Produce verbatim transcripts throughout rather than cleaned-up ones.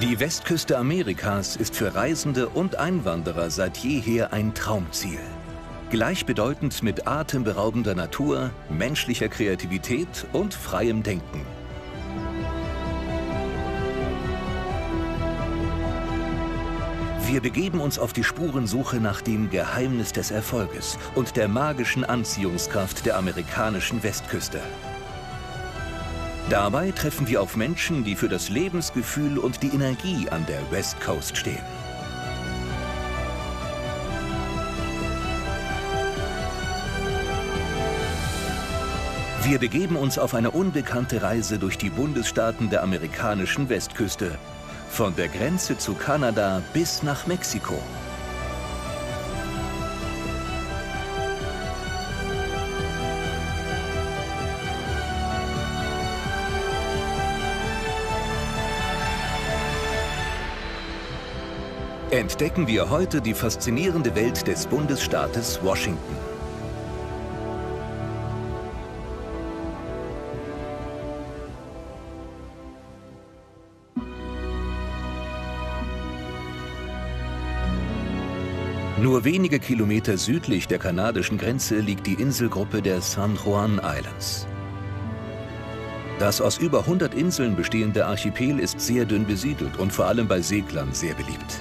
Die Westküste Amerikas ist für Reisende und Einwanderer seit jeher ein Traumziel. Gleichbedeutend mit atemberaubender Natur, menschlicher Kreativität und freiem Denken. Wir begeben uns auf die Spurensuche nach dem Geheimnis des Erfolges und der magischen Anziehungskraft der amerikanischen Westküste. Dabei treffen wir auf Menschen, die für das Lebensgefühl und die Energie an der West Coast stehen. Wir begeben uns auf eine unbekannte Reise durch die Bundesstaaten der amerikanischen Westküste, von der Grenze zu Kanada bis nach Mexiko. Entdecken wir heute die faszinierende Welt des Bundesstaates Washington. Nur wenige Kilometer südlich der kanadischen Grenze liegt die Inselgruppe der San Juan Islands. Das aus über hundert Inseln bestehende Archipel ist sehr dünn besiedelt und vor allem bei Seglern sehr beliebt.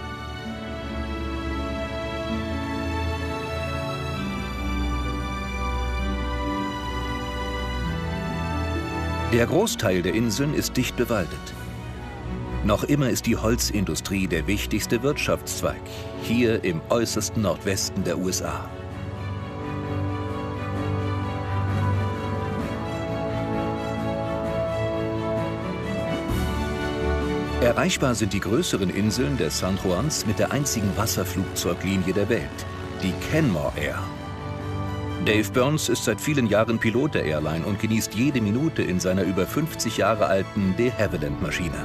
Der Großteil der Inseln ist dicht bewaldet. Noch immer ist die Holzindustrie der wichtigste Wirtschaftszweig, hier im äußersten Nordwesten der U S A. Erreichbar sind die größeren Inseln der San Juans mit der einzigen Wasserflugzeuglinie der Welt, die Canmore Air. Dave Burns ist seit vielen Jahren Pilot der Airline und genießt jede Minute in seiner über fünfzig Jahre alten de Havilland-Maschine.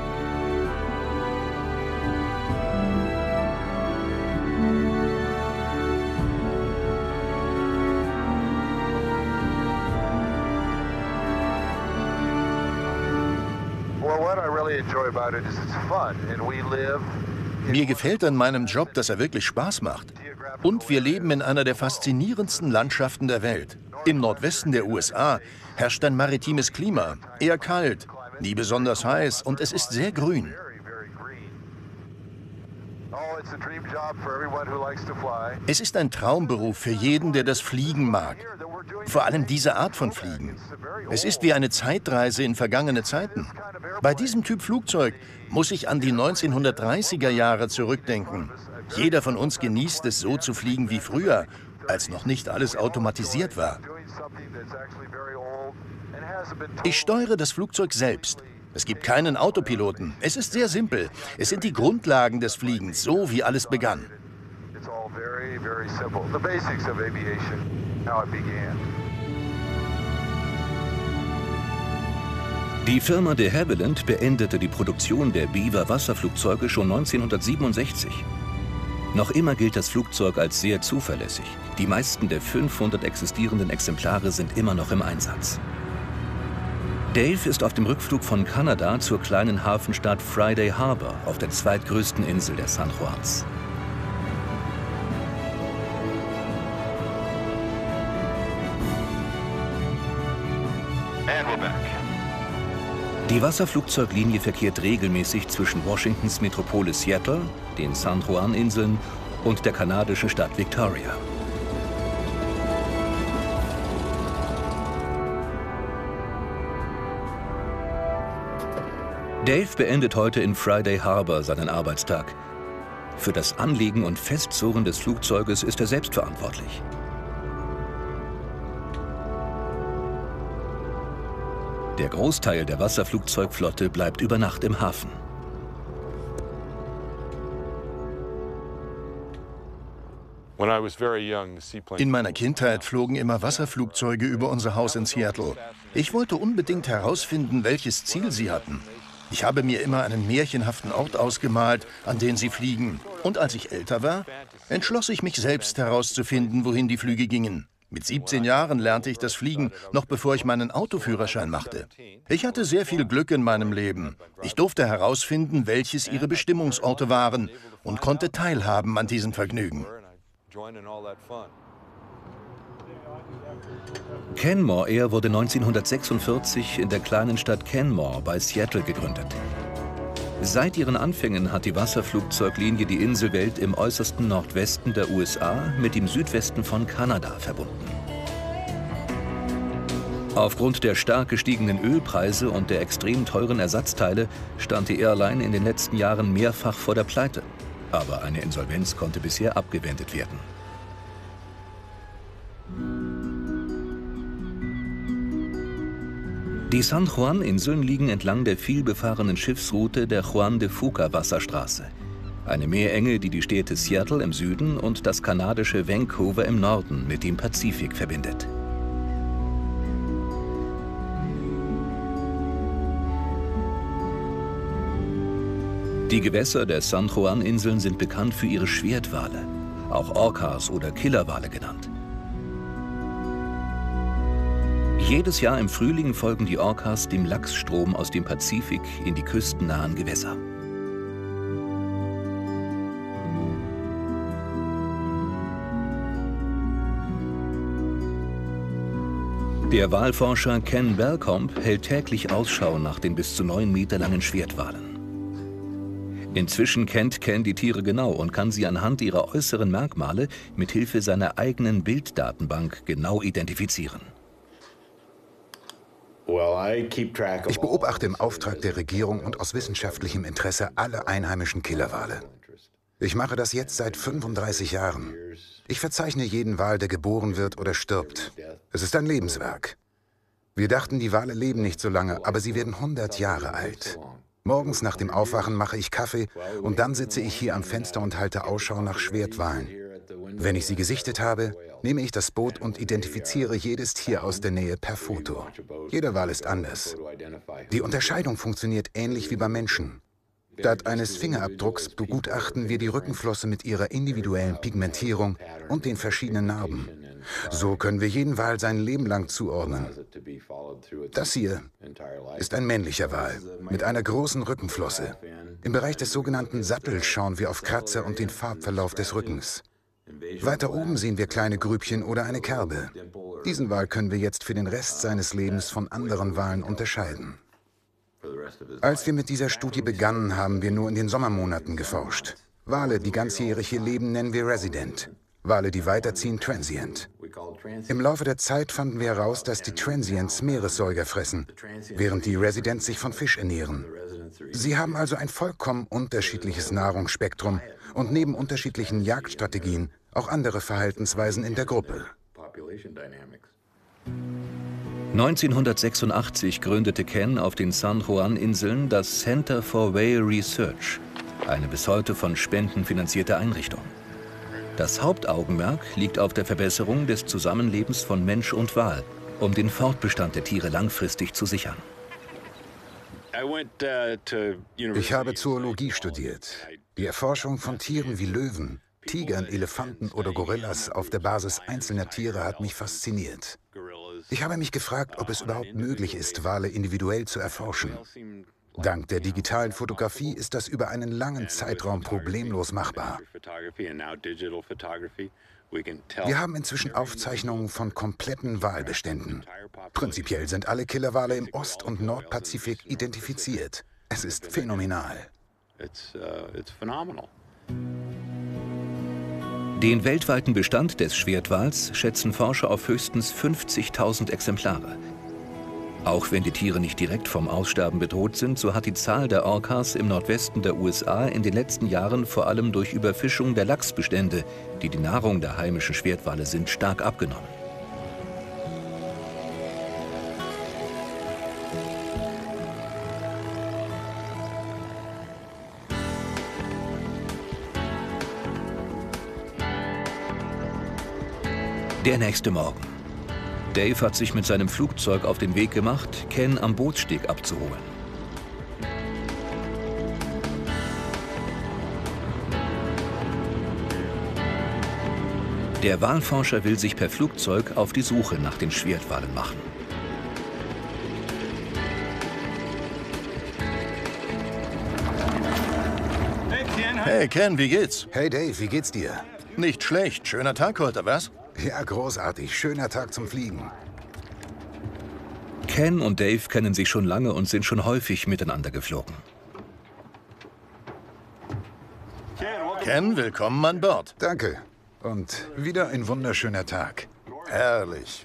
Mir gefällt an meinem Job, dass er wirklich Spaß macht. Und wir leben in einer der faszinierendsten Landschaften der Welt. Im Nordwesten der U S A herrscht ein maritimes Klima, eher kalt, nie besonders heiß und es ist sehr grün. Es ist ein Traumberuf für jeden, der das Fliegen mag. Vor allem diese Art von Fliegen. Es ist wie eine Zeitreise in vergangene Zeiten. Bei diesem Typ Flugzeug muss ich an die neunzehnhundertdreißiger Jahre zurückdenken. Jeder von uns genießt es, so zu fliegen wie früher, als noch nicht alles automatisiert war. Ich steuere das Flugzeug selbst. Es gibt keinen Autopiloten. Es ist sehr simpel. Es sind die Grundlagen des Fliegens, so wie alles begann. Die Firma de Havilland beendete die Produktion der Beaver-Wasserflugzeuge schon neunzehnhundertsiebenundsechzig. Noch immer gilt das Flugzeug als sehr zuverlässig. Die meisten der fünfhundert existierenden Exemplare sind immer noch im Einsatz. Dave ist auf dem Rückflug von Kanada zur kleinen Hafenstadt Friday Harbor auf der zweitgrößten Insel der San Juans. Die Wasserflugzeuglinie verkehrt regelmäßig zwischen Washingtons Metropole Seattle, den San Juan-Inseln und der kanadischen Stadt Victoria. Dave beendet heute in Friday Harbor seinen Arbeitstag. Für das Anlegen und Festzurren des Flugzeuges ist er selbst verantwortlich. Der Großteil der Wasserflugzeugflotte bleibt über Nacht im Hafen. In meiner Kindheit flogen immer Wasserflugzeuge über unser Haus in Seattle. Ich wollte unbedingt herausfinden, welches Ziel sie hatten. Ich habe mir immer einen märchenhaften Ort ausgemalt, an den sie fliegen. Und als ich älter war, entschloss ich mich selbst herauszufinden, wohin die Flüge gingen. Mit siebzehn Jahren lernte ich das Fliegen, noch bevor ich meinen Autoführerschein machte. Ich hatte sehr viel Glück in meinem Leben. Ich durfte herausfinden, welches ihre Bestimmungsorte waren und konnte teilhaben an diesem Vergnügen. Canmore Air wurde neunzehnhundertsechsundvierzig in der kleinen Stadt Canmore bei Seattle gegründet. Seit ihren Anfängen hat die Wasserflugzeuglinie die Inselwelt im äußersten Nordwesten der U S A mit dem Südwesten von Kanada verbunden. Aufgrund der stark gestiegenen Ölpreise und der extrem teuren Ersatzteile stand die Airline in den letzten Jahren mehrfach vor der Pleite. Aber eine Insolvenz konnte bisher abgewendet werden. Die San Juan-Inseln liegen entlang der vielbefahrenen Schiffsroute der Juan de Fuca-Wasserstraße. Eine Meerenge, die die Städte Seattle im Süden und das kanadische Vancouver im Norden mit dem Pazifik verbindet. Die Gewässer der San Juan-Inseln sind bekannt für ihre Schwertwale, auch Orcas oder Killerwale genannt. Jedes Jahr im Frühling folgen die Orcas dem Lachsstrom aus dem Pazifik in die küstennahen Gewässer. Der Walforscher Ken Belcombe hält täglich Ausschau nach den bis zu neun Meter langen Schwertwalen. Inzwischen kennt Ken die Tiere genau und kann sie anhand ihrer äußeren Merkmale mit Hilfe seiner eigenen Bilddatenbank genau identifizieren. Ich beobachte im Auftrag der Regierung und aus wissenschaftlichem Interesse alle einheimischen Killerwale. Ich mache das jetzt seit fünfunddreißig Jahren. Ich verzeichne jeden Wal, der geboren wird oder stirbt. Es ist ein Lebenswerk. Wir dachten, die Wale leben nicht so lange, aber sie werden hundert Jahre alt. Morgens nach dem Aufwachen mache ich Kaffee und dann sitze ich hier am Fenster und halte Ausschau nach Schwertwalen. Wenn ich sie gesichtet habe, nehme ich das Boot und identifiziere jedes Tier aus der Nähe per Foto. Jeder Wal ist anders. Die Unterscheidung funktioniert ähnlich wie beim Menschen. Statt eines Fingerabdrucks begutachten wir die Rückenflosse mit ihrer individuellen Pigmentierung und den verschiedenen Narben. So können wir jeden Wal sein Leben lang zuordnen. Das hier ist ein männlicher Wal mit einer großen Rückenflosse. Im Bereich des sogenannten Sattels schauen wir auf Kratzer und den Farbverlauf des Rückens. Weiter oben sehen wir kleine Grübchen oder eine Kerbe. Diesen Wal können wir jetzt für den Rest seines Lebens von anderen Walen unterscheiden. Als wir mit dieser Studie begannen, haben wir nur in den Sommermonaten geforscht. Wale, die ganzjährig hier leben, nennen wir Resident. Wale, die weiterziehen, Transient. Im Laufe der Zeit fanden wir heraus, dass die Transients Meeressäuger fressen, während die Residents sich von Fisch ernähren. Sie haben also ein vollkommen unterschiedliches Nahrungsspektrum und neben unterschiedlichen Jagdstrategien auch andere Verhaltensweisen in der Gruppe. neunzehnhundertsechsundachtzig gründete Ken auf den San Juan-Inseln das Center for Whale Research, eine bis heute von Spenden finanzierte Einrichtung. Das Hauptaugenmerk liegt auf der Verbesserung des Zusammenlebens von Mensch und Wal, um den Fortbestand der Tiere langfristig zu sichern. Ich habe Zoologie studiert. Die Erforschung von Tieren wie Löwen, Tigern, Elefanten oder Gorillas auf der Basis einzelner Tiere hat mich fasziniert. Ich habe mich gefragt, ob es überhaupt möglich ist, Wale individuell zu erforschen. Dank der digitalen Fotografie ist das über einen langen Zeitraum problemlos machbar. Wir haben inzwischen Aufzeichnungen von kompletten Walbeständen. Prinzipiell sind alle Killerwale im Ost- und Nordpazifik identifiziert. Es ist phänomenal. Den weltweiten Bestand des Schwertwals schätzen Forscher auf höchstens fünfzigtausend Exemplare. Auch wenn die Tiere nicht direkt vom Aussterben bedroht sind, so hat die Zahl der Orcas im Nordwesten der U S A in den letzten Jahren vor allem durch Überfischung der Lachsbestände, die die Nahrung der heimischen Schwertwale sind, stark abgenommen. Der nächste Morgen. Dave hat sich mit seinem Flugzeug auf den Weg gemacht, Ken am Bootssteg abzuholen. Der Walforscher will sich per Flugzeug auf die Suche nach den Schwertwalen machen. Hey Ken, wie geht's? Hey Dave, wie geht's dir? Nicht schlecht. Schöner Tag heute, was? Ja, großartig. Schöner Tag zum Fliegen. Ken und Dave kennen sich schon lange und sind schon häufig miteinander geflogen. Ken, willkommen an Bord. Danke. Und wieder ein wunderschöner Tag. Herrlich.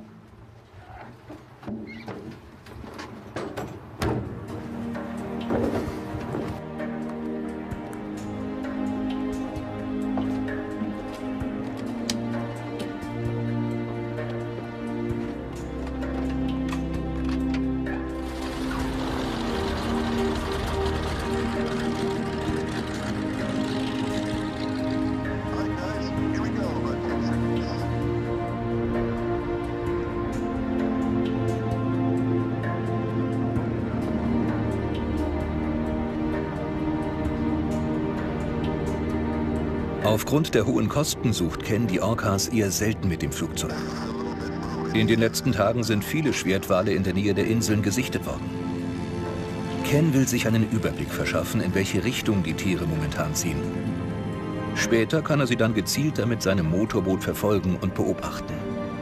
Aufgrund der hohen Kosten sucht Ken die Orcas eher selten mit dem Flugzeug. In den letzten Tagen sind viele Schwertwale in der Nähe der Inseln gesichtet worden. Ken will sich einen Überblick verschaffen, in welche Richtung die Tiere momentan ziehen. Später kann er sie dann gezielter mit seinem Motorboot verfolgen und beobachten.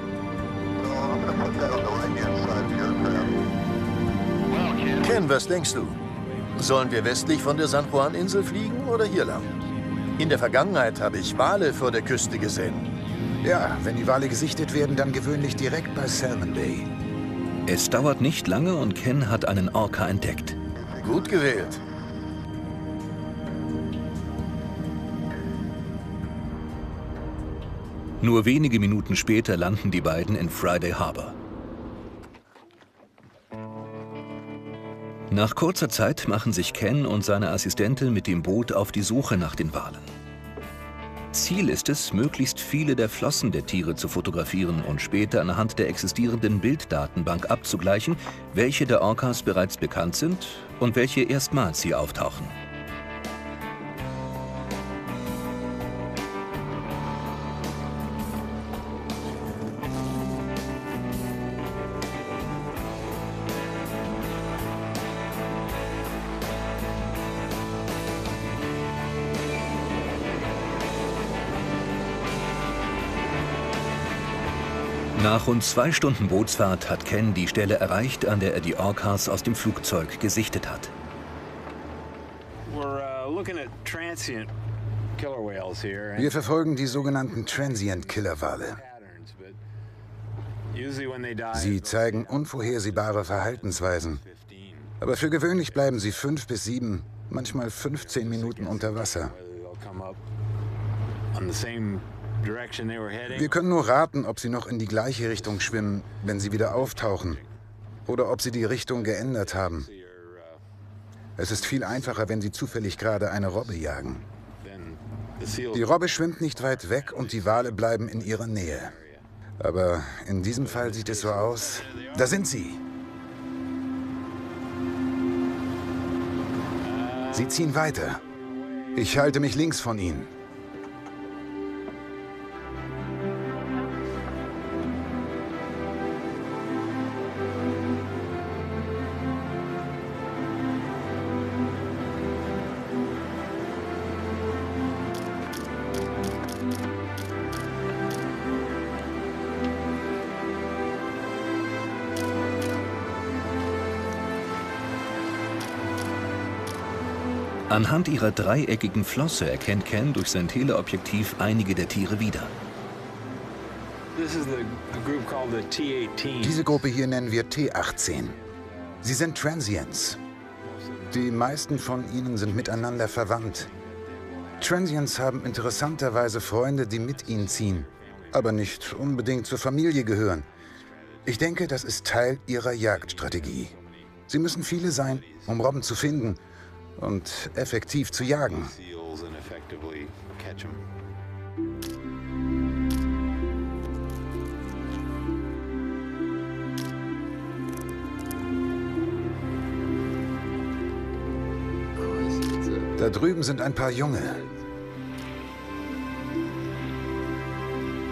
Ken, was denkst du? Sollen wir westlich von der San Juan-Insel fliegen oder hier lang? In der Vergangenheit habe ich Wale vor der Küste gesehen. Ja, wenn die Wale gesichtet werden, dann gewöhnlich direkt bei Salmon Bay. Es dauert nicht lange und Ken hat einen Orca entdeckt. Gut gewählt. Nur wenige Minuten später landen die beiden in Friday Harbor. Nach kurzer Zeit machen sich Ken und seine Assistentin mit dem Boot auf die Suche nach den Walen. Ziel ist es, möglichst viele der Flossen der Tiere zu fotografieren und später anhand der existierenden Bilddatenbank abzugleichen, welche der Orcas bereits bekannt sind und welche erstmals hier auftauchen. Nach rund zwei Stunden Bootsfahrt hat Ken die Stelle erreicht, an der er die Orcas aus dem Flugzeug gesichtet hat. Wir verfolgen die sogenannten Transient-Killerwale. Sie zeigen unvorhersehbare Verhaltensweisen. Aber für gewöhnlich bleiben sie fünf bis sieben, manchmal fünfzehn Minuten unter Wasser. Wir können nur raten, ob sie noch in die gleiche Richtung schwimmen, wenn sie wieder auftauchen, oder ob sie die Richtung geändert haben. Es ist viel einfacher, wenn sie zufällig gerade eine Robbe jagen. Die Robbe schwimmt nicht weit weg und die Wale bleiben in ihrer Nähe. Aber in diesem Fall sieht es so aus. Da sind sie! Sie ziehen weiter. Ich halte mich links von ihnen. Anhand ihrer dreieckigen Flosse erkennt Ken durch sein Teleobjektiv einige der Tiere wieder. Diese Gruppe hier nennen wir T achtzehn. Sie sind Transients. Die meisten von ihnen sind miteinander verwandt. Transients haben interessanterweise Freunde, die mit ihnen ziehen, aber nicht unbedingt zur Familie gehören. Ich denke, das ist Teil ihrer Jagdstrategie. Sie müssen viele sein, um Robben zu finden und effektiv zu jagen. Da drüben sind ein paar Junge.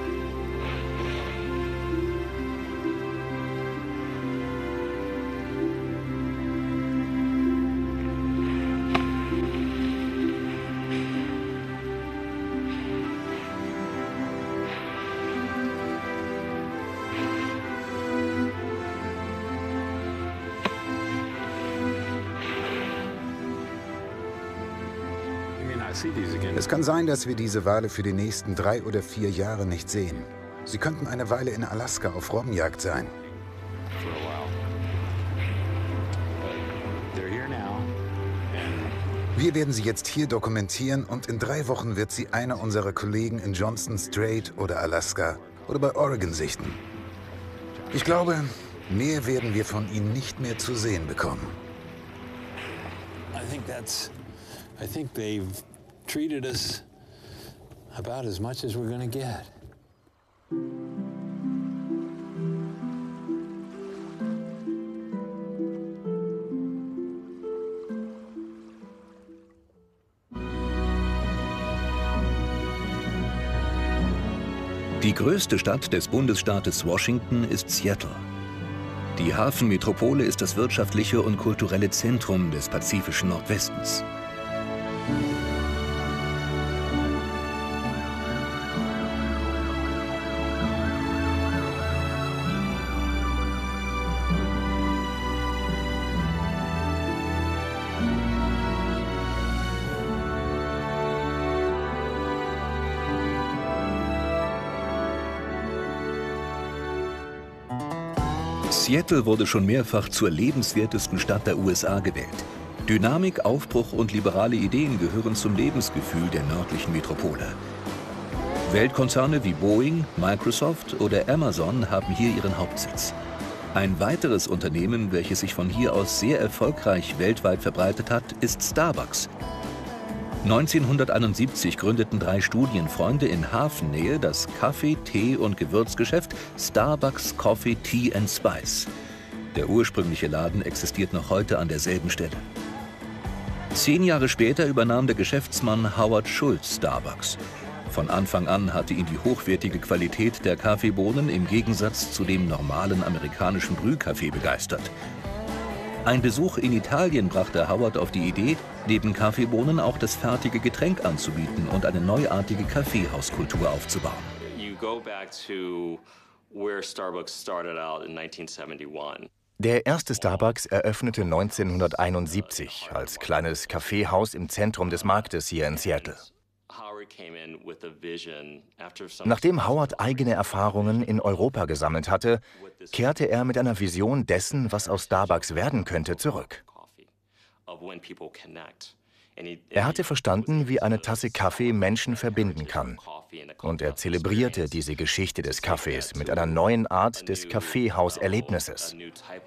Es kann sein, dass wir diese Wale für die nächsten drei oder vier Jahre nicht sehen. Sie könnten eine Weile in Alaska auf Robbenjagd sein. Wir werden sie jetzt hier dokumentieren und in drei Wochen wird sie einer unserer Kollegen in Johnston Strait oder Alaska oder bei Oregon sichten. Ich glaube, mehr werden wir von ihnen nicht mehr zu sehen bekommen. I think that's, I think they've treated us about as much as we're gonna get. Die größte Stadt des Bundesstaates Washington ist Seattle. Die Hafenmetropole ist das wirtschaftliche und kulturelle Zentrum des pazifischen Nordwestens. Seattle wurde schon mehrfach zur lebenswertesten Stadt der U S A gewählt. Dynamik, Aufbruch und liberale Ideen gehören zum Lebensgefühl der nördlichen Metropole. Weltkonzerne wie Boeing, Microsoft oder Amazon haben hier ihren Hauptsitz. Ein weiteres Unternehmen, welches sich von hier aus sehr erfolgreich weltweit verbreitet hat, ist Starbucks. neunzehnhunderteinundsiebzig gründeten drei Studienfreunde in Hafennähe das Kaffee-, Tee- und Gewürzgeschäft Starbucks Coffee, Tea and Spice. Der ursprüngliche Laden existiert noch heute an derselben Stelle. Zehn Jahre später übernahm der Geschäftsmann Howard Schultz Starbucks. Von Anfang an hatte ihn die hochwertige Qualität der Kaffeebohnen im Gegensatz zu dem normalen amerikanischen Brühkaffee begeistert. Ein Besuch in Italien brachte Howard auf die Idee, neben Kaffeebohnen auch das fertige Getränk anzubieten und eine neuartige Kaffeehauskultur aufzubauen. You go back to where Starbucks started out in nineteen seventy-one. Der erste Starbucks eröffnete neunzehnhunderteinundsiebzig als kleines Kaffeehaus im Zentrum des Marktes hier in Seattle. Nachdem Howard eigene Erfahrungen in Europa gesammelt hatte, kehrte er mit einer Vision dessen, was aus Starbucks werden könnte, zurück. Er hatte verstanden, wie eine Tasse Kaffee Menschen verbinden kann. Und er zelebrierte diese Geschichte des Kaffees mit einer neuen Art des Kaffeehauserlebnisses.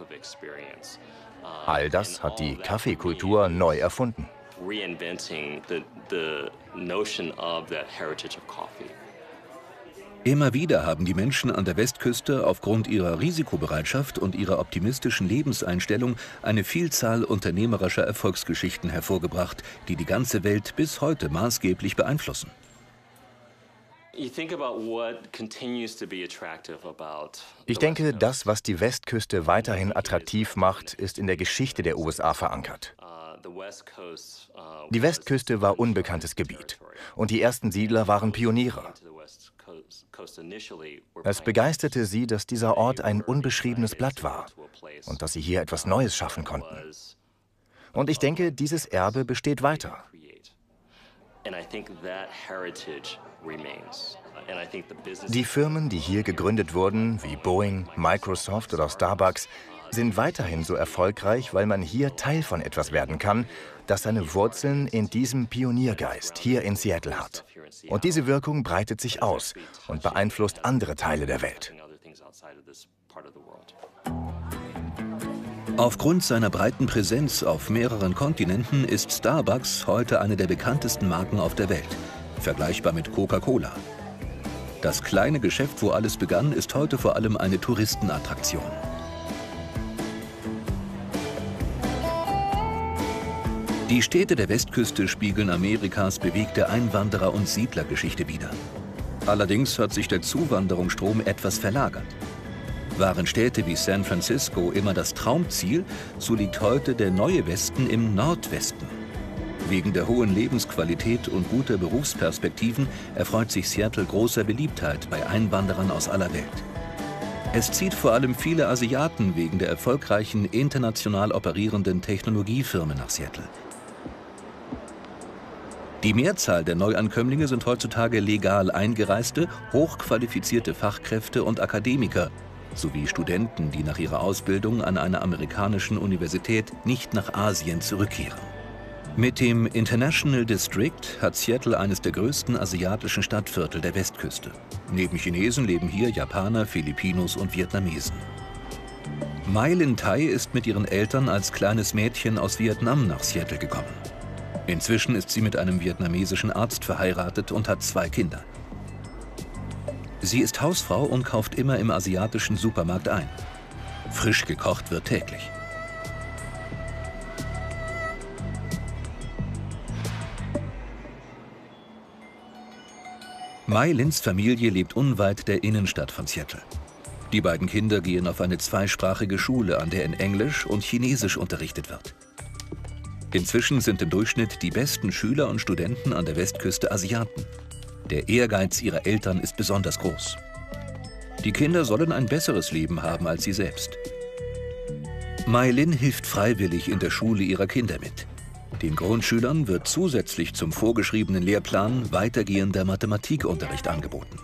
All das hat die Kaffeekultur neu erfunden. Reinventing the, the notion of that heritage of coffee. Immer wieder haben die Menschen an der Westküste aufgrund ihrer Risikobereitschaft und ihrer optimistischen Lebenseinstellung eine Vielzahl unternehmerischer Erfolgsgeschichten hervorgebracht, die die ganze Welt bis heute maßgeblich beeinflussen. Ich denke, das, was die Westküste weiterhin attraktiv macht, ist in der Geschichte der U S A verankert. Die Westküste war unbekanntes Gebiet und die ersten Siedler waren Pioniere. Es begeisterte sie, dass dieser Ort ein unbeschriebenes Blatt war und dass sie hier etwas Neues schaffen konnten. Und ich denke, dieses Erbe besteht weiter. Die Firmen, die hier gegründet wurden, wie Boeing, Microsoft oder Starbucks, sind weiterhin so erfolgreich, weil man hier Teil von etwas werden kann, das seine Wurzeln in diesem Pioniergeist hier in Seattle hat. Und diese Wirkung breitet sich aus und beeinflusst andere Teile der Welt. Aufgrund seiner breiten Präsenz auf mehreren Kontinenten ist Starbucks heute eine der bekanntesten Marken auf der Welt, vergleichbar mit Coca-Cola. Das kleine Geschäft, wo alles begann, ist heute vor allem eine Touristenattraktion. Die Städte der Westküste spiegeln Amerikas bewegte Einwanderer- und Siedlergeschichte wider. Allerdings hat sich der Zuwanderungsstrom etwas verlagert. Waren Städte wie San Francisco immer das Traumziel, so liegt heute der neue Westen im Nordwesten. Wegen der hohen Lebensqualität und guter Berufsperspektiven erfreut sich Seattle großer Beliebtheit bei Einwanderern aus aller Welt. Es zieht vor allem viele Asiaten wegen der erfolgreichen international operierenden Technologiefirmen nach Seattle. Die Mehrzahl der Neuankömmlinge sind heutzutage legal eingereiste, hochqualifizierte Fachkräfte und Akademiker, sowie Studenten, die nach ihrer Ausbildung an einer amerikanischen Universität nicht nach Asien zurückkehren. Mit dem International District hat Seattle eines der größten asiatischen Stadtviertel der Westküste. Neben Chinesen leben hier Japaner, Filipinos und Vietnamesen. Mai Lin Tai ist mit ihren Eltern als kleines Mädchen aus Vietnam nach Seattle gekommen. Inzwischen ist sie mit einem vietnamesischen Arzt verheiratet und hat zwei Kinder. Sie ist Hausfrau und kauft immer im asiatischen Supermarkt ein. Frisch gekocht wird täglich. Mai Lins Familie lebt unweit der Innenstadt von Seattle. Die beiden Kinder gehen auf eine zweisprachige Schule, an der in Englisch und Chinesisch unterrichtet wird. Inzwischen sind im Durchschnitt die besten Schüler und Studenten an der Westküste Asiaten. Der Ehrgeiz ihrer Eltern ist besonders groß. Die Kinder sollen ein besseres Leben haben als sie selbst. Mai Lin hilft freiwillig in der Schule ihrer Kinder mit. Den Grundschülern wird zusätzlich zum vorgeschriebenen Lehrplan weitergehender Mathematikunterricht angeboten.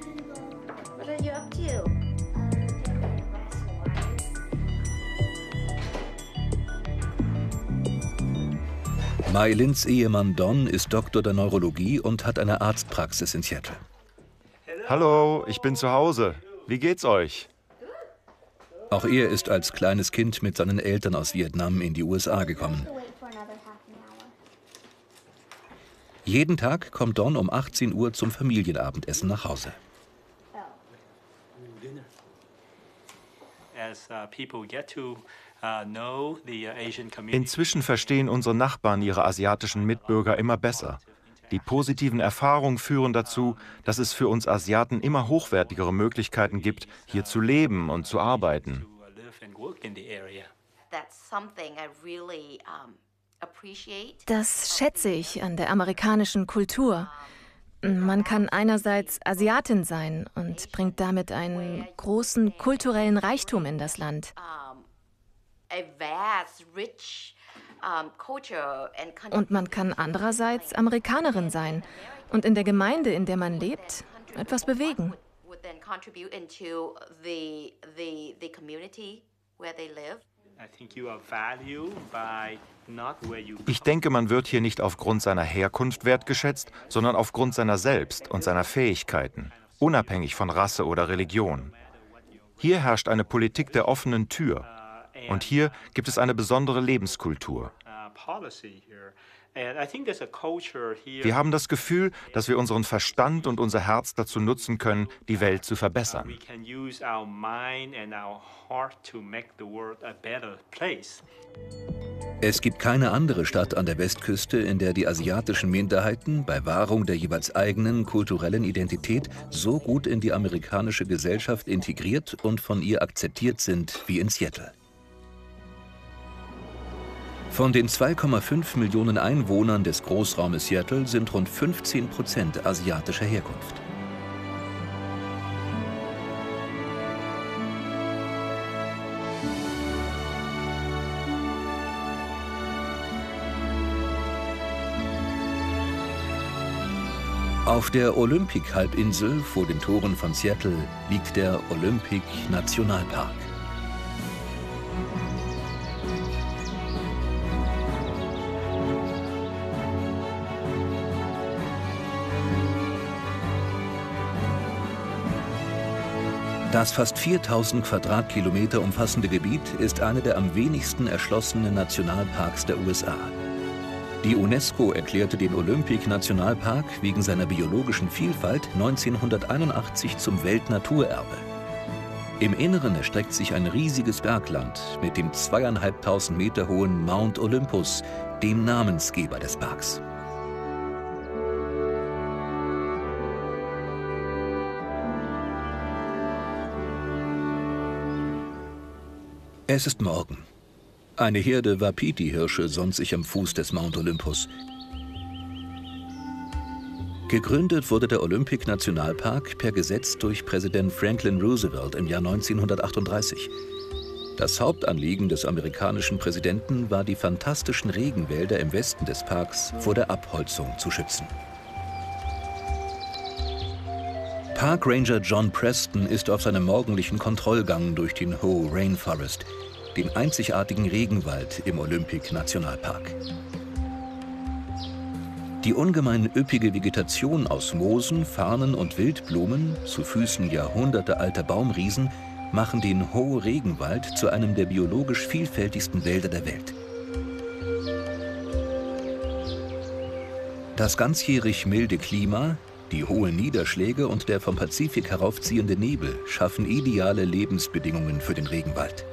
Mai Lins Ehemann Don ist Doktor der Neurologie und hat eine Arztpraxis in Seattle. Hallo, ich bin zu Hause. Wie geht's euch? Auch er ist als kleines Kind mit seinen Eltern aus Vietnam in die U S A gekommen. Jeden Tag kommt Don um achtzehn Uhr zum Familienabendessen nach Hause. Inzwischen verstehen unsere Nachbarn ihre asiatischen Mitbürger immer besser. Die positiven Erfahrungen führen dazu, dass es für uns Asiaten immer hochwertigere Möglichkeiten gibt, hier zu leben und zu arbeiten. Das schätze ich an der amerikanischen Kultur. Man kann einerseits Asiatin sein und bringt damit einen großen kulturellen Reichtum in das Land. Und man kann andererseits Amerikanerin sein und in der Gemeinde, in der man lebt, etwas bewegen. Ich denke, man wird hier nicht aufgrund seiner Herkunft wertgeschätzt, sondern aufgrund seiner selbst und seiner Fähigkeiten, unabhängig von Rasse oder Religion. Hier herrscht eine Politik der offenen Tür. Und hier gibt es eine besondere Lebenskultur. Wir haben das Gefühl, dass wir unseren Verstand und unser Herz dazu nutzen können, die Welt zu verbessern. Es gibt keine andere Stadt an der Westküste, in der die asiatischen Minderheiten bei Wahrung der jeweils eigenen kulturellen Identität so gut in die amerikanische Gesellschaft integriert und von ihr akzeptiert sind wie in Seattle. Von den zwei Komma fünf Millionen Einwohnern des Großraumes Seattle sind rund fünfzehn Prozent asiatischer Herkunft. Auf der Olympic-Halbinsel vor den Toren von Seattle liegt der Olympic-Nationalpark. Das fast viertausend Quadratkilometer umfassende Gebiet ist einer der am wenigsten erschlossenen Nationalparks der U S A. Die UNESCO erklärte den Olympic-Nationalpark wegen seiner biologischen Vielfalt neunzehnhunderteinundachtzig zum Weltnaturerbe. Im Inneren erstreckt sich ein riesiges Bergland mit dem zweieinhalbtausend Meter hohen Mount Olympus, dem Namensgeber des Parks. Es ist Morgen. Eine Herde Wapiti-Hirsche sonnt sich am Fuß des Mount Olympus. Gegründet wurde der Olympic-Nationalpark per Gesetz durch Präsident Franklin Roosevelt im Jahr neunzehnhundertachtunddreißig. Das Hauptanliegen des amerikanischen Präsidenten war, die fantastischen Regenwälder im Westen des Parks vor der Abholzung zu schützen. Park Ranger John Preston ist auf seinem morgendlichen Kontrollgang durch den Hoh Rainforest, den einzigartigen Regenwald im Olympic-Nationalpark. Die ungemein üppige Vegetation aus Moosen, Farnen und Wildblumen, zu Füßen jahrhundertealter Baumriesen, machen den Hoh Regenwald zu einem der biologisch vielfältigsten Wälder der Welt. Das ganzjährig milde Klima, die hohen Niederschläge und der vom Pazifik heraufziehende Nebel schaffen ideale Lebensbedingungen für den Regenwald.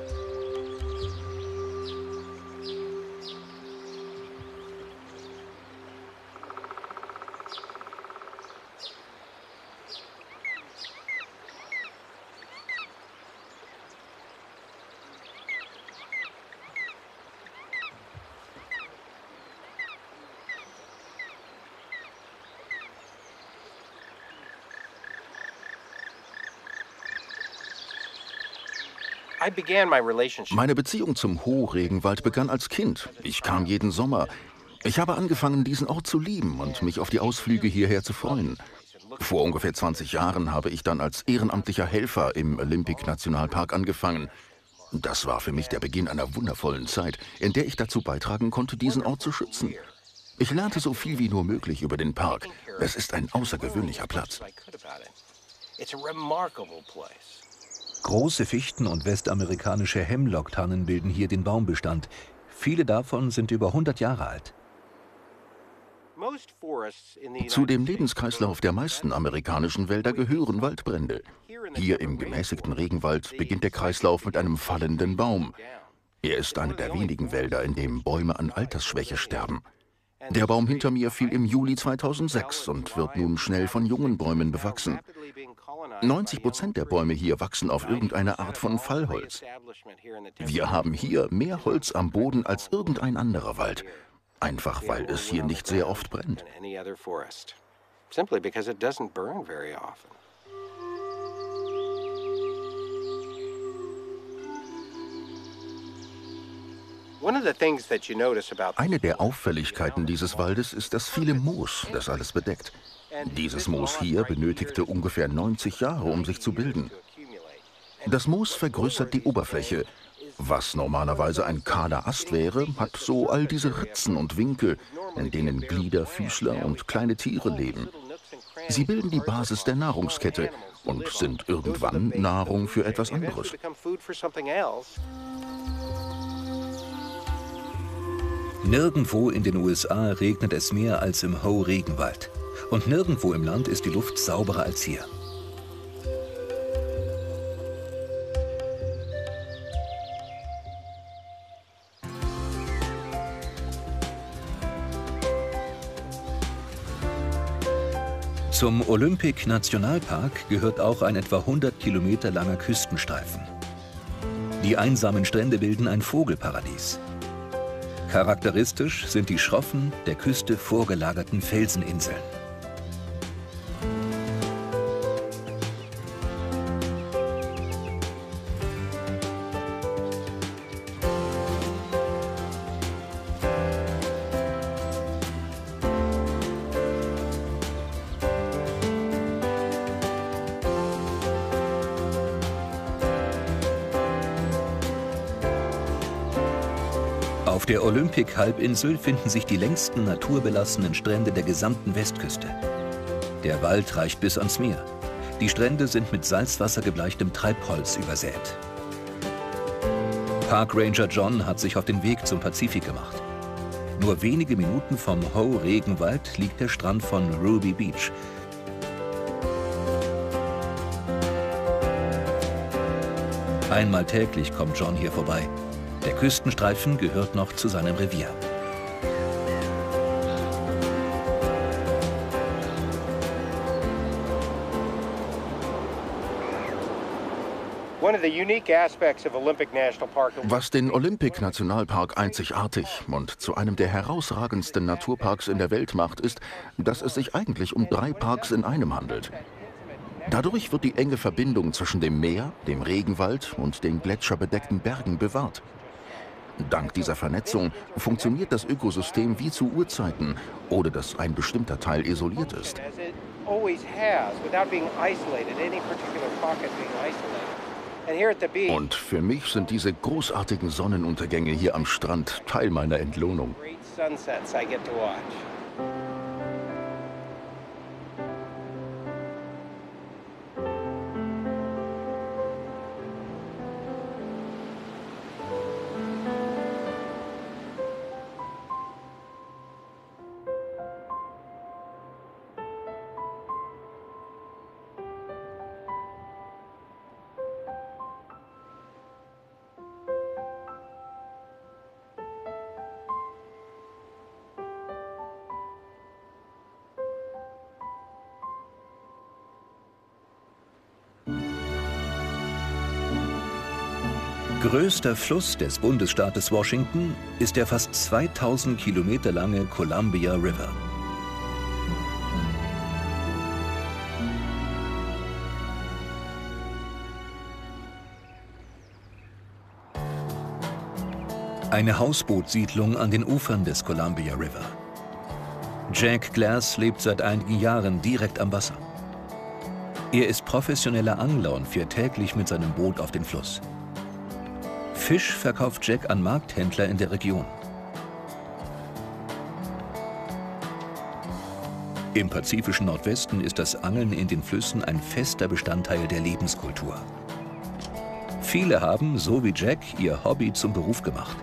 Meine Beziehung zum Hoh-Regenwald begann als Kind. Ich kam jeden Sommer. Ich habe angefangen, diesen Ort zu lieben und mich auf die Ausflüge hierher zu freuen. Vor ungefähr zwanzig Jahren habe ich dann als ehrenamtlicher Helfer im Olympic-Nationalpark angefangen. Das war für mich der Beginn einer wundervollen Zeit, in der ich dazu beitragen konnte, diesen Ort zu schützen. Ich lernte so viel wie nur möglich über den Park. Es ist ein außergewöhnlicher Platz. Große Fichten und westamerikanische Hemlock-Tannen bilden hier den Baumbestand. Viele davon sind über hundert Jahre alt. Zu dem Lebenskreislauf der meisten amerikanischen Wälder gehören Waldbrände. Hier im gemäßigten Regenwald beginnt der Kreislauf mit einem fallenden Baum. Er ist einer der wenigen Wälder, in dem Bäume an Altersschwäche sterben. Der Baum hinter mir fiel im Juli zweitausendsechs und wird nun schnell von jungen Bäumen bewachsen. neunzig Prozent der Bäume hier wachsen auf irgendeine Art von Fallholz. Wir haben hier mehr Holz am Boden als irgendein anderer Wald. Einfach weil es hier nicht sehr oft brennt. Eine der Auffälligkeiten dieses Waldes ist das viele Moos, das alles bedeckt. Dieses Moos hier benötigte ungefähr neunzig Jahre, um sich zu bilden. Das Moos vergrößert die Oberfläche. Was normalerweise ein kahler Ast wäre, hat so all diese Ritzen und Winkel, in denen Glieder, Füßler und kleine Tiere leben. Sie bilden die Basis der Nahrungskette und sind irgendwann Nahrung für etwas anderes. Nirgendwo in den U S A regnet es mehr als im Hoh Regenwald. Und nirgendwo im Land ist die Luft sauberer als hier. Zum Olympic-Nationalpark gehört auch ein etwa hundert Kilometer langer Küstenstreifen. Die einsamen Strände bilden ein Vogelparadies. Charakteristisch sind die schroffen, der Küste vorgelagerten Felseninseln. Auf der Olympic-Halbinsel finden sich die längsten naturbelassenen Strände der gesamten Westküste. Der Wald reicht bis ans Meer. Die Strände sind mit Salzwasser gebleichtem Treibholz übersät. Park Ranger John hat sich auf den Weg zum Pazifik gemacht. Nur wenige Minuten vom Hoh Regenwald liegt der Strand von Ruby Beach. Einmal täglich kommt John hier vorbei. Der Küstenstreifen gehört noch zu seinem Revier. Was den Olympic-Nationalpark einzigartig und zu einem der herausragendsten Naturparks in der Welt macht, ist, dass es sich eigentlich um drei Parks in einem handelt. Dadurch wird die enge Verbindung zwischen dem Meer, dem Regenwald und den gletscherbedeckten Bergen bewahrt. Dank dieser Vernetzung funktioniert das Ökosystem wie zu Urzeiten, ohne dass ein bestimmter Teil isoliert ist. Und für mich sind diese großartigen Sonnenuntergänge hier am Strand Teil meiner Entlohnung. Größter Fluss des Bundesstaates Washington ist der fast zweitausend Kilometer lange Columbia River. Eine Hausbootsiedlung an den Ufern des Columbia River. Jack Glass lebt seit einigen Jahren direkt am Wasser. Er ist professioneller Angler und fährt täglich mit seinem Boot auf den Fluss. Fisch verkauft Jack an Markthändler in der Region. Im pazifischen Nordwesten ist das Angeln in den Flüssen ein fester Bestandteil der Lebenskultur. Viele haben, so wie Jack, ihr Hobby zum Beruf gemacht.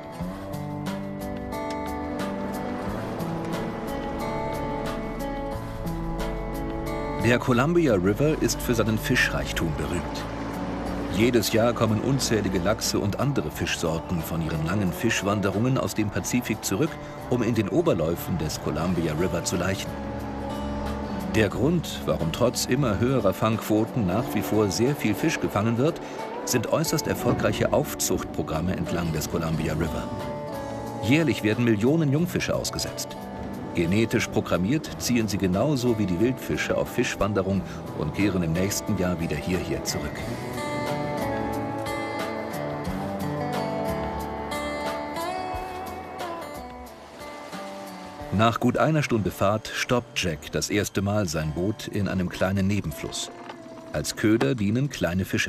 Der Columbia River ist für seinen Fischreichtum berühmt. Jedes Jahr kommen unzählige Lachse und andere Fischsorten von ihren langen Fischwanderungen aus dem Pazifik zurück, um in den Oberläufen des Columbia River zu laichen. Der Grund, warum trotz immer höherer Fangquoten nach wie vor sehr viel Fisch gefangen wird, sind äußerst erfolgreiche Aufzuchtprogramme entlang des Columbia River. Jährlich werden Millionen Jungfische ausgesetzt. Genetisch programmiert ziehen sie genauso wie die Wildfische auf Fischwanderung und kehren im nächsten Jahr wieder hierher zurück. Nach gut einer Stunde Fahrt stoppt Jack das erste Mal sein Boot in einem kleinen Nebenfluss. Als Köder dienen kleine Fische.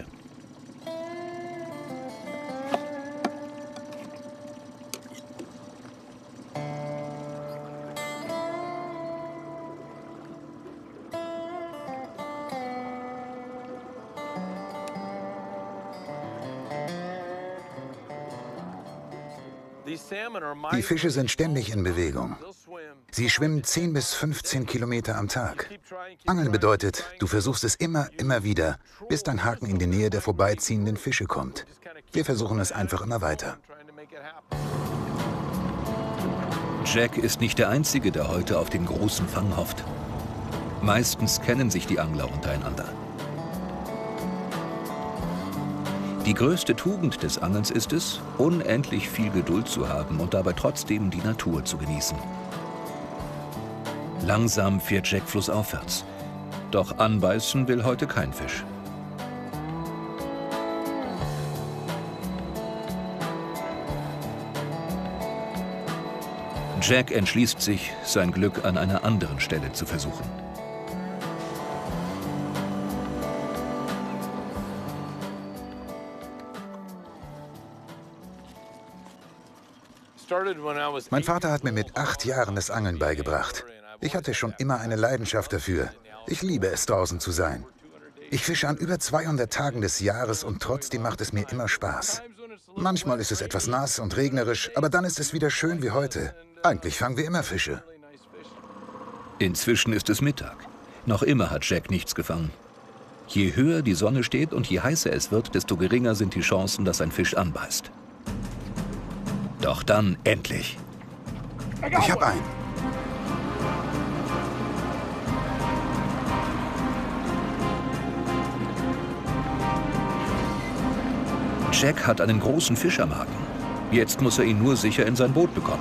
Die Fische sind ständig in Bewegung. Sie schwimmen zehn bis fünfzehn Kilometer am Tag. Angeln bedeutet, du versuchst es immer, immer wieder, bis dein Haken in die Nähe der vorbeiziehenden Fische kommt. Wir versuchen es einfach immer weiter. Jack ist nicht der Einzige, der heute auf den großen Fang hofft. Meistens kennen sich die Angler untereinander. Die größte Tugend des Angelns ist es, unendlich viel Geduld zu haben und dabei trotzdem die Natur zu genießen. Langsam fährt Jack flussaufwärts. Doch anbeißen will heute kein Fisch. Jack entschließt sich, sein Glück an einer anderen Stelle zu versuchen. Mein Vater hat mir mit acht Jahren das Angeln beigebracht. Ich hatte schon immer eine Leidenschaft dafür. Ich liebe es, draußen zu sein. Ich fische an über zweihundert Tagen des Jahres und trotzdem macht es mir immer Spaß. Manchmal ist es etwas nass und regnerisch, aber dann ist es wieder schön wie heute. Eigentlich fangen wir immer Fische. Inzwischen ist es Mittag. Noch immer hat Jack nichts gefangen. Je höher die Sonne steht und je heißer es wird, desto geringer sind die Chancen, dass ein Fisch anbeißt. Doch dann endlich. Ich hab einen. Jack hat einen großen Fisch am Haken. Jetzt muss er ihn nur sicher in sein Boot bekommen.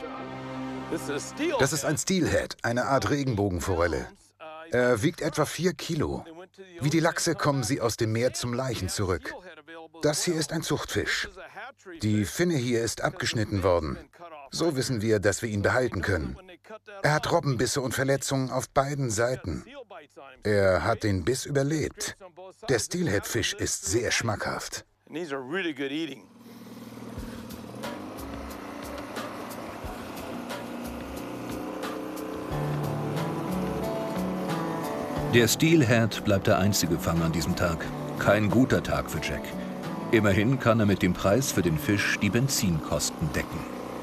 Das ist ein Steelhead, eine Art Regenbogenforelle. Er wiegt etwa vier Kilo. Wie die Lachse kommen sie aus dem Meer zum Laichen zurück. Das hier ist ein Zuchtfisch. Die Finne hier ist abgeschnitten worden. So wissen wir, dass wir ihn behalten können. Er hat Robbenbisse und Verletzungen auf beiden Seiten. Er hat den Biss überlebt. Der Steelhead-Fisch ist sehr schmackhaft. Der Steelhead bleibt der einzige Fang an diesem Tag. Kein guter Tag für Jack. Immerhin kann er mit dem Preis für den Fisch die Benzinkosten decken.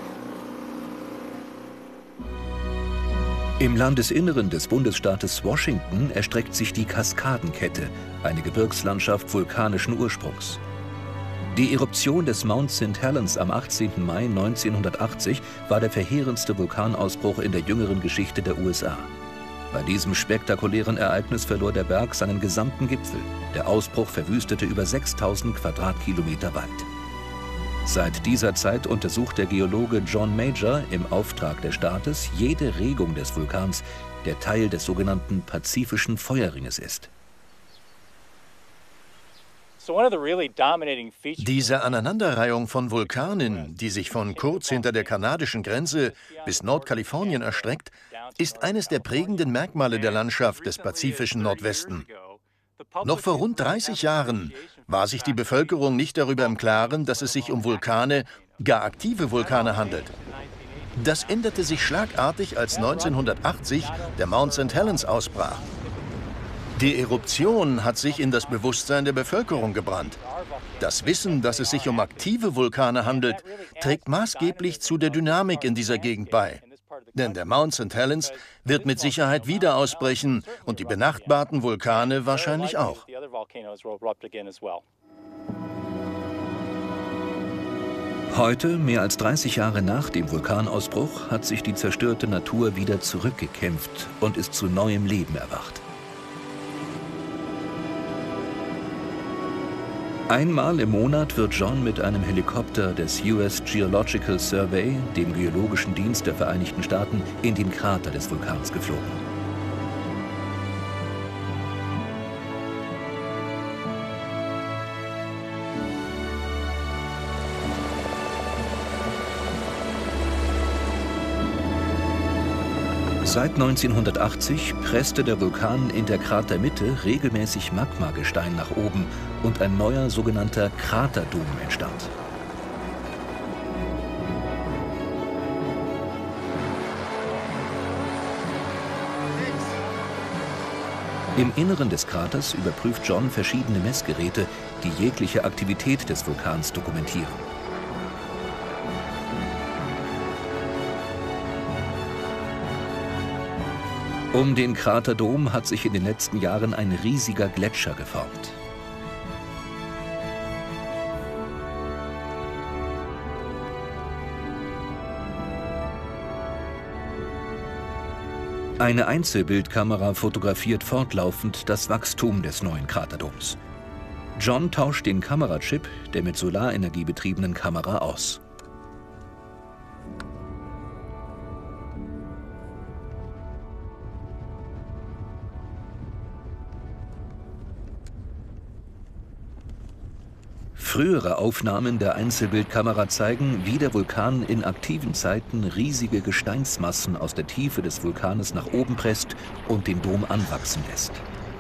Im Landesinneren des Bundesstaates Washington erstreckt sich die Kaskadenkette, eine Gebirgslandschaft vulkanischen Ursprungs. Die Eruption des Mount Saint Helens am achtzehnten Mai neunzehnhundertachtzig war der verheerendste Vulkanausbruch in der jüngeren Geschichte der U S A. Bei diesem spektakulären Ereignis verlor der Berg seinen gesamten Gipfel. Der Ausbruch verwüstete über sechstausend Quadratkilometer Wald. Seit dieser Zeit untersucht der Geologe John Major im Auftrag des Staates jede Regung des Vulkans, der Teil des sogenannten Pazifischen Feuerringes ist. Diese Aneinanderreihung von Vulkanen, die sich von kurz hinter der kanadischen Grenze bis Nordkalifornien erstreckt, ist eines der prägenden Merkmale der Landschaft des pazifischen Nordwesten. Noch vor rund dreißig Jahren war sich die Bevölkerung nicht darüber im Klaren, dass es sich um Vulkane, gar aktive Vulkane handelt. Das änderte sich schlagartig, als neunzehnhundertachtzig der Mount Saint Helens ausbrach. Die Eruption hat sich in das Bewusstsein der Bevölkerung gebrannt. Das Wissen, dass es sich um aktive Vulkane handelt, trägt maßgeblich zu der Dynamik in dieser Gegend bei. Denn der Mount Saint Helens wird mit Sicherheit wieder ausbrechen und die benachbarten Vulkane wahrscheinlich auch. Heute, mehr als dreißig Jahre nach dem Vulkanausbruch, hat sich die zerstörte Natur wieder zurückgekämpft und ist zu neuem Leben erwacht. Einmal im Monat wird John mit einem Helikopter des U S Geological Survey, dem Geologischen Dienst der Vereinigten Staaten, in den Krater des Vulkans geflogen. Seit neunzehnhundertachtzig presste der Vulkan in der Kratermitte regelmäßig Magmagestein nach oben und ein neuer sogenannter Kraterdom entstand. Im Inneren des Kraters überprüft John verschiedene Messgeräte, die jegliche Aktivität des Vulkans dokumentieren. Um den Kraterdom hat sich in den letzten Jahren ein riesiger Gletscher geformt. Eine Einzelbildkamera fotografiert fortlaufend das Wachstum des neuen Kraterdoms. John tauscht den Kamerachip der mit Solarenergie betriebenen Kamera aus. Frühere Aufnahmen der Einzelbildkamera zeigen, wie der Vulkan in aktiven Zeiten riesige Gesteinsmassen aus der Tiefe des Vulkanes nach oben presst und den Dom anwachsen lässt.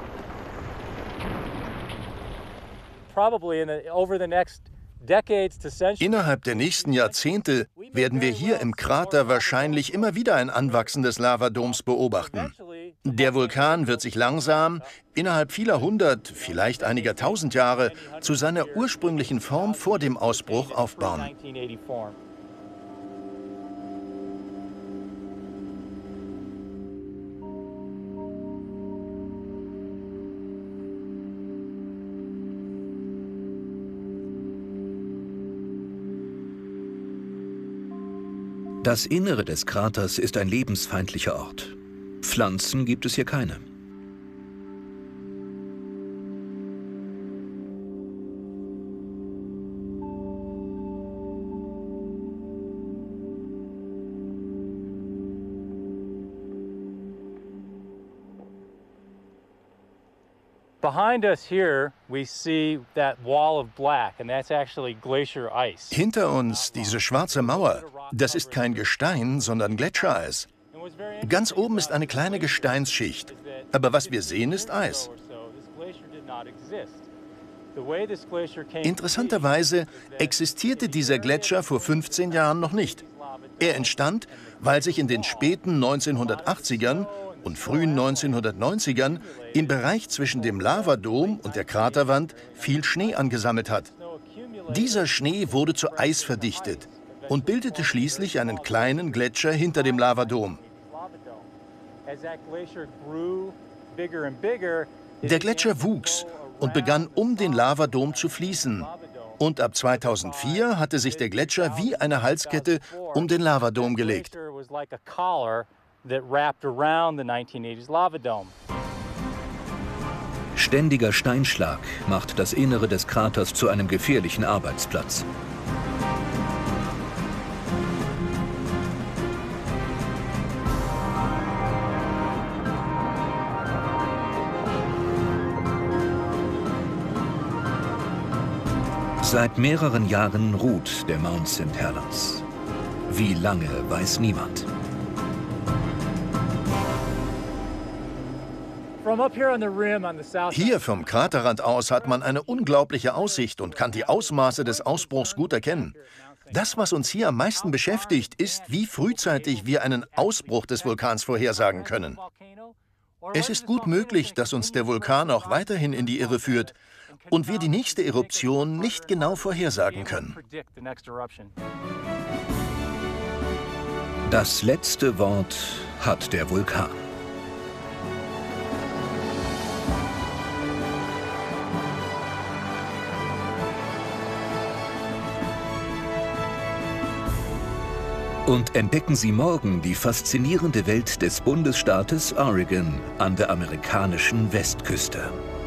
Innerhalb der nächsten Jahrzehnte werden wir hier im Krater wahrscheinlich immer wieder ein Anwachsen des Lavadoms beobachten. Der Vulkan wird sich langsam, innerhalb vieler hundert, vielleicht einiger tausend Jahre, zu seiner ursprünglichen Form vor dem Ausbruch aufbauen. Das Innere des Kraters ist ein lebensfeindlicher Ort. Pflanzen gibt es hier keine. Hinter uns diese schwarze Mauer, das ist kein Gestein, sondern Gletschereis. Ganz oben ist eine kleine Gesteinsschicht, aber was wir sehen, ist Eis. Interessanterweise existierte dieser Gletscher vor fünfzehn Jahren noch nicht. Er entstand, weil sich in den späten neunzehnhundertachtzigern und frühen neunzehnhundertneunzigern im Bereich zwischen dem Lavadom und der Kraterwand viel Schnee angesammelt hat. Dieser Schnee wurde zu Eis verdichtet und bildete schließlich einen kleinen Gletscher hinter dem Lavadom. Der Gletscher wuchs und begann um den Lavadom zu fließen. Und ab zweitausendvier hatte sich der Gletscher wie eine Halskette um den Lavadom gelegt. Ständiger Steinschlag macht das Innere des Kraters zu einem gefährlichen Arbeitsplatz. Seit mehreren Jahren ruht der Mount Saint Helens. Wie lange, weiß niemand. Hier vom Kraterrand aus hat man eine unglaubliche Aussicht und kann die Ausmaße des Ausbruchs gut erkennen. Das, was uns hier am meisten beschäftigt, ist, wie frühzeitig wir einen Ausbruch des Vulkans vorhersagen können. Es ist gut möglich, dass uns der Vulkan auch weiterhin in die Irre führt und wir die nächste Eruption nicht genau vorhersagen können. Das letzte Wort hat der Vulkan. Und entdecken Sie morgen die faszinierende Welt des Bundesstaates Oregon an der amerikanischen Westküste.